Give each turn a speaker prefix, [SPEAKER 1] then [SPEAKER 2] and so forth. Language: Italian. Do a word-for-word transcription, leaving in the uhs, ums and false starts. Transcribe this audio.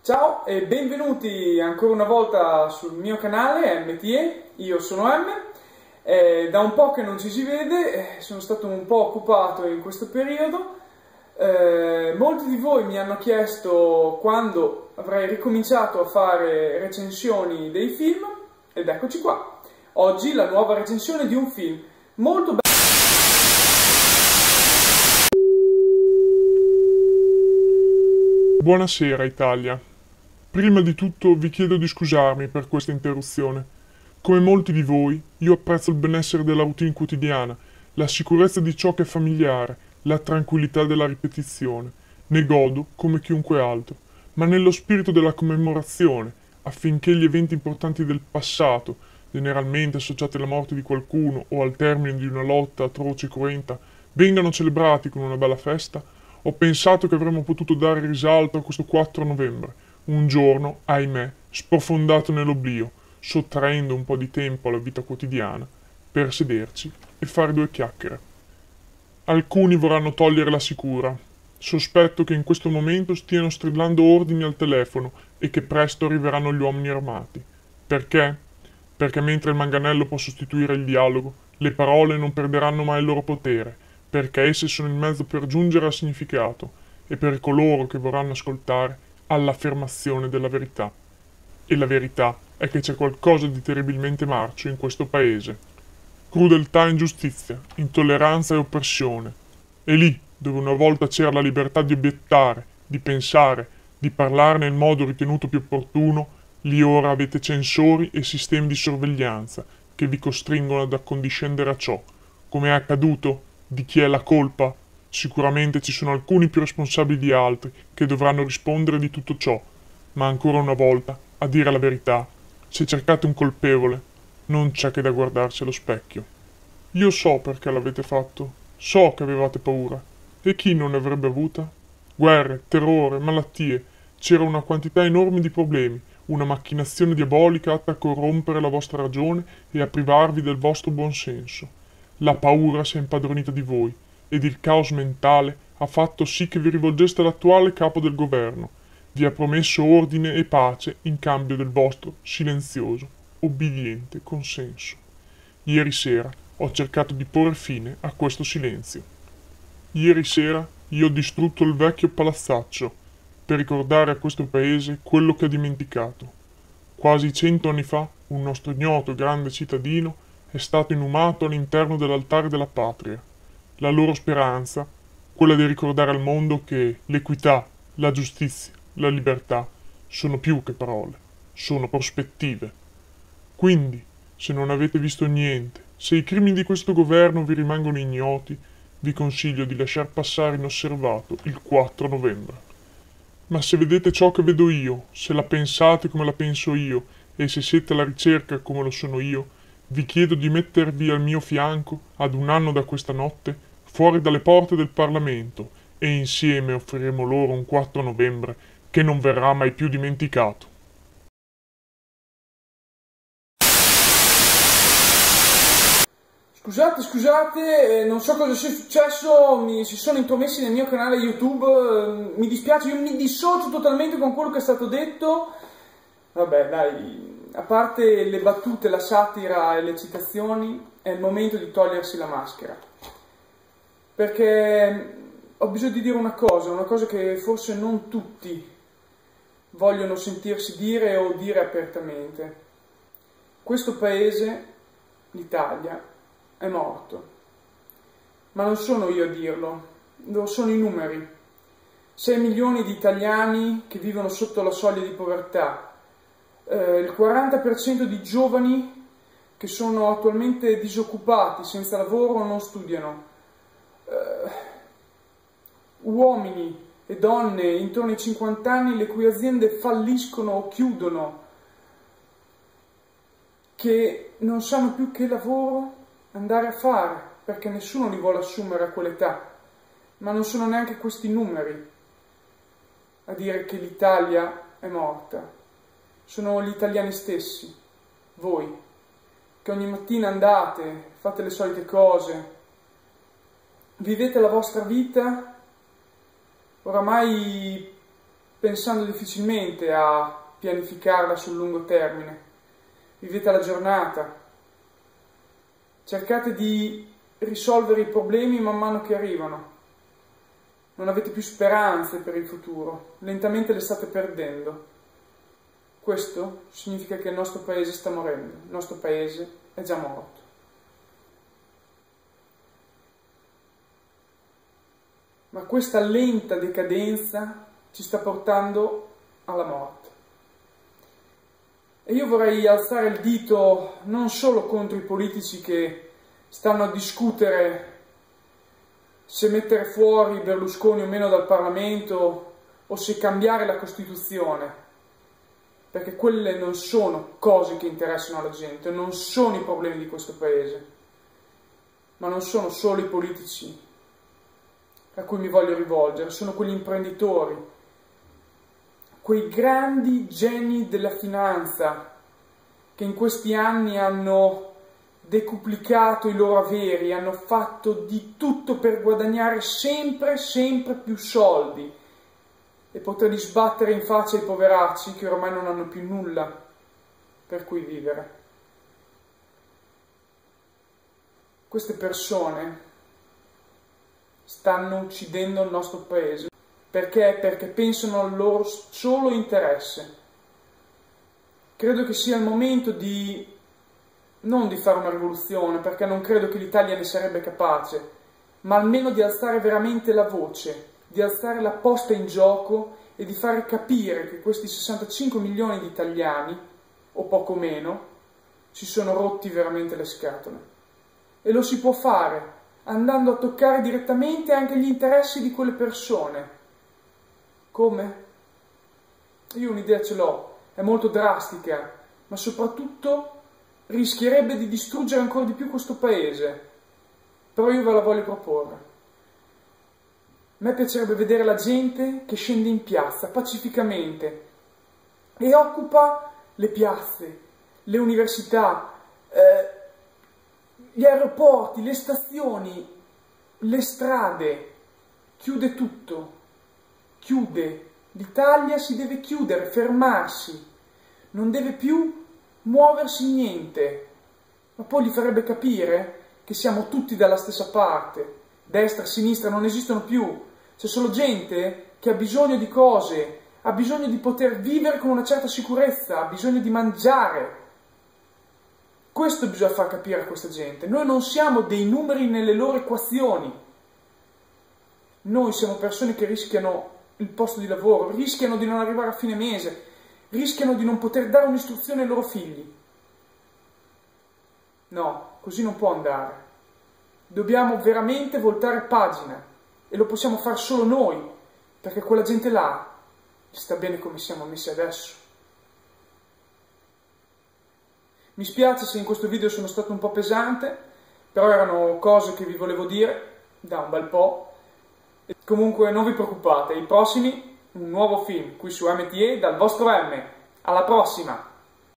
[SPEAKER 1] Ciao e benvenuti ancora una volta sul mio canale M T E, io sono M, eh, da un po' che non ci si vede, eh, sono stato un po' occupato in questo periodo, eh, molti di voi mi hanno chiesto quando avrei ricominciato a fare recensioni dei film ed eccoci qua, oggi la nuova recensione di un film molto bello.
[SPEAKER 2] Buonasera Italia. Prima di tutto vi chiedo di scusarmi per questa interruzione. Come molti di voi, io apprezzo il benessere della routine quotidiana, la sicurezza di ciò che è familiare, la tranquillità della ripetizione. Ne godo come chiunque altro, ma nello spirito della commemorazione, affinché gli eventi importanti del passato, generalmente associati alla morte di qualcuno o al termine di una lotta atroce e cruenta, vengano celebrati con una bella festa, ho pensato che avremmo potuto dare risalto a questo quattro novembre, un giorno, ahimè, sprofondato nell'oblio, sottraendo un po' di tempo alla vita quotidiana, per sederci e fare due chiacchiere. Alcuni vorranno togliere la sicura. Sospetto che in questo momento stiano strillando ordini al telefono e che presto arriveranno gli uomini armati. Perché? Perché mentre il manganello può sostituire il dialogo, le parole non perderanno mai il loro potere, perché esse sono il mezzo per giungere al significato e per coloro che vorranno ascoltare all'affermazione della verità. E la verità è che c'è qualcosa di terribilmente marcio in questo paese. Crudeltà e ingiustizia, intolleranza e oppressione. E lì, dove una volta c'era la libertà di obiettare, di pensare, di parlare nel modo ritenuto più opportuno, lì ora avete censori e sistemi di sorveglianza che vi costringono ad accondiscendere a ciò. Come è accaduto? Di chi è la colpa? Sicuramente ci sono alcuni più responsabili di altri che dovranno rispondere di tutto ciò, ma ancora una volta, a dire la verità, se cercate un colpevole, non c'è che da guardarsi allo specchio. Io so perché l'avete fatto, so che avevate paura, e chi non ne avrebbe avuta? Guerre, terrore, malattie, c'era una quantità enorme di problemi, una macchinazione diabolica atta a corrompere la vostra ragione e a privarvi del vostro buon senso. La paura si è impadronita di voi, ed il caos mentale ha fatto sì che vi rivolgeste all'attuale capo del governo. Vi ha promesso ordine e pace in cambio del vostro silenzioso, obbediente consenso. Ieri sera ho cercato di porre fine a questo silenzio. Ieri sera io ho distrutto il vecchio palazzaccio per ricordare a questo paese quello che ha dimenticato. Quasi cento anni fa un nostro ignoto grande cittadino è stato inumato all'interno dell'altare della patria. La loro speranza, quella di ricordare al mondo che l'equità, la giustizia, la libertà sono più che parole, sono prospettive. Quindi, se non avete visto niente, se i crimini di questo governo vi rimangono ignoti, vi consiglio di lasciar passare inosservato il quattro novembre. Ma se vedete ciò che vedo io, se la pensate come la penso io, e se siete alla ricerca come lo sono io, vi chiedo di mettervi al mio fianco, ad un anno da questa notte, fuori dalle porte del Parlamento, e insieme offriremo loro un quattro novembre che non verrà mai più dimenticato.
[SPEAKER 1] Scusate, scusate, eh, non so cosa sia successo, mi si sono intromessi nel mio canale YouTube, eh, mi dispiace, io mi dissocio totalmente con quello che è stato detto. Vabbè, dai, a parte le battute, la satira e le citazioni, è il momento di togliersi la maschera. Perché ho bisogno di dire una cosa, una cosa che forse non tutti vogliono sentirsi dire o dire apertamente. Questo paese, l'Italia, è morto. Ma non sono io a dirlo, lo sono i numeri. sei milioni di italiani che vivono sotto la soglia di povertà, eh, il quaranta per cento di giovani che sono attualmente disoccupati, senza lavoro o non studiano, eh, uomini e donne intorno ai cinquanta anni le cui aziende falliscono o chiudono, che non sanno più che lavoro andare a fare, perché nessuno li vuole assumere a quell'età, ma non sono neanche questi numeri a dire che l'Italia è morta. Sono gli italiani stessi, voi, che ogni mattina andate, fate le solite cose, vivete la vostra vita, oramai pensando difficilmente a pianificarla sul lungo termine. Vivete la giornata, cercate di risolvere i problemi man mano che arrivano. Non avete più speranze per il futuro, lentamente le state perdendo. Questo significa che il nostro paese sta morendo, il nostro paese è già morto. Ma questa lenta decadenza ci sta portando alla morte. E io vorrei alzare il dito non solo contro i politici che stanno a discutere se mettere fuori Berlusconi o meno dal Parlamento o se cambiare la Costituzione, perché quelle non sono cose che interessano alla gente, non sono i problemi di questo paese, ma non sono solo i politici a cui mi voglio rivolgere, sono quegli imprenditori, quei grandi geni della finanza che in questi anni hanno decuplicato i loro averi, hanno fatto di tutto per guadagnare sempre, sempre più soldi e poterli sbattere in faccia ai poveracci che ormai non hanno più nulla per cui vivere. Queste persone stanno uccidendo il nostro paese. Perché? Perché pensano al loro solo interesse. Credo che sia il momento di non di fare una rivoluzione, perché non credo che l'Italia ne sarebbe capace, ma almeno di alzare veramente la voce, di alzare la posta in gioco e di fare capire che questi sessantacinque milioni di italiani, o poco meno, si sono rotti veramente le scatole. E lo si può fare andando a toccare direttamente anche gli interessi di quelle persone. Come? Io un'idea ce l'ho, è molto drastica, ma soprattutto rischierebbe di distruggere ancora di più questo paese. Però io ve la voglio proporre. A me piacerebbe vedere la gente che scende in piazza pacificamente e occupa le piazze, le università, eh, gli aeroporti, le stazioni, le strade, chiude tutto, chiude, l'Italia si deve chiudere, fermarsi, non deve più muoversi niente, ma poi gli farebbe capire che siamo tutti dalla stessa parte, destra e sinistra non esistono più, c'è solo gente che ha bisogno di cose, ha bisogno di poter vivere con una certa sicurezza, ha bisogno di mangiare. Questo bisogna far capire a questa gente. Noi non siamo dei numeri nelle loro equazioni. Noi siamo persone che rischiano il posto di lavoro, rischiano di non arrivare a fine mese, rischiano di non poter dare un'istruzione ai loro figli. No, così non può andare. Dobbiamo veramente voltare pagina e lo possiamo fare solo noi, perché quella gente là sta bene come siamo messi adesso. Mi spiace se in questo video sono stato un po' pesante, però erano cose che vi volevo dire da un bel po'. E comunque non vi preoccupate, i prossimi, un nuovo film qui su M T A dal vostro M. Alla prossima!